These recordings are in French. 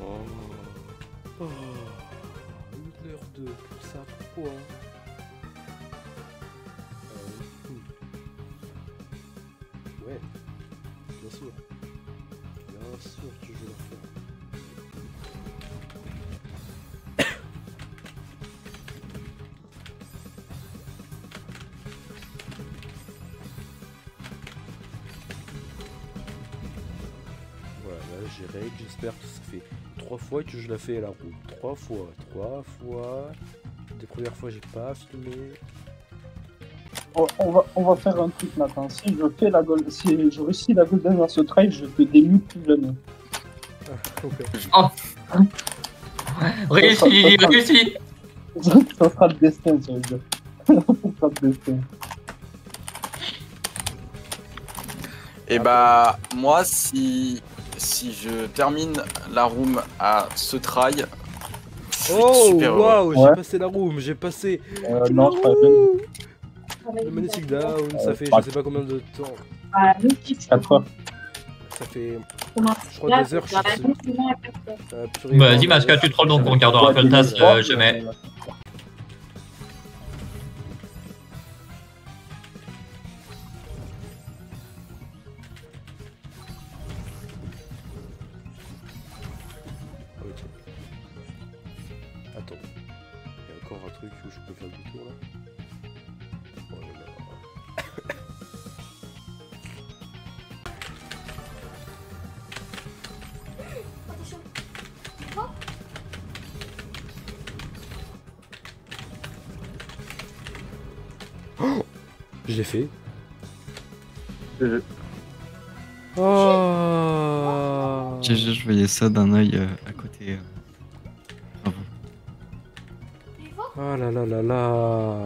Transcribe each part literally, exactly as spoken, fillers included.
Oh. Oh. une heure deux pour ça, pourquoi? euh, hmm. Ouais, bien sûr. Bien sûr que je vais le faire. Voilà, là j'ai raid, j'espère que ça fait trois fois que je la fais à la roue. Trois fois, trois fois. Des premières fois j'ai pas filmé. On, on, va, on va faire un truc maintenant. Si je fais la gold, si je réussis la golden dans ce trail, je te démute plus jamais. Ah, ouais. Oh. Réussi, ça, réussi. ça, ça sera le destin, ça veut dire. Ça sera le destin. Et bah, moi, si, si je termine la room à ce try, je suis Oh super heureux. waouh, Ouais. j'ai passé la room, j'ai passé Euh, la non, je room. Avec Le une magnetic voiture. down, ça Euh, fait pas- je sais pas combien de temps. Ah, mythique. quatre heures. Ça fait Comment je crois là, des heures, je dans suis la dessus. nuit, sinon, elle peut faire. Euh, purée, Vas-y, non, Masca, ouais, tu trolles donc ça on regarde va. dans la tasse, euh, je mets. Ok. Attends. Il y a encore un truc où je peux faire du tour là. Oh là là. Oh, je l'ai fait. Je- Oh. G G, je voyais ça d'un œil euh, à côté. euh. Bravo. Oh là là là là.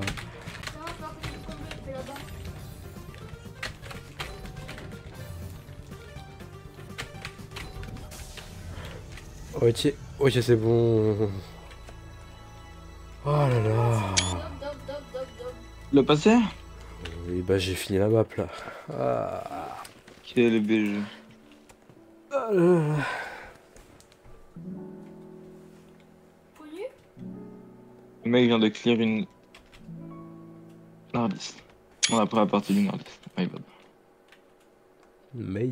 Ok, ok c'est bon. Oh là là. Le passé? Oui bah j'ai fini la map là. Ah. Quel B G. Ah là là. Le mec vient de clear une Nardiste. On a pris la partie du Nardiste. My bad. May.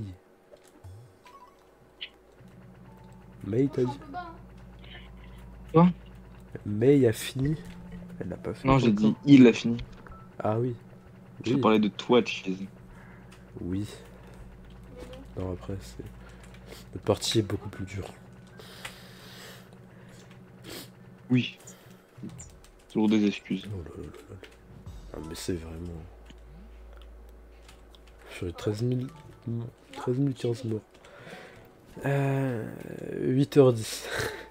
May t'as dit? Quoi? May a fini. Elle n'a pas fait. Non, j'ai encore. dit il a fini. Ah oui. Je Oui. parlais de toi, Chase. Oui. Non après c'est. Notre partie est beaucoup plus dure. Oui. Toujours des excuses. Oh là là là là. Ah mais c'est vraiment. Je suis treize mille. treize mille quinze morts. Euh... huit heures dix.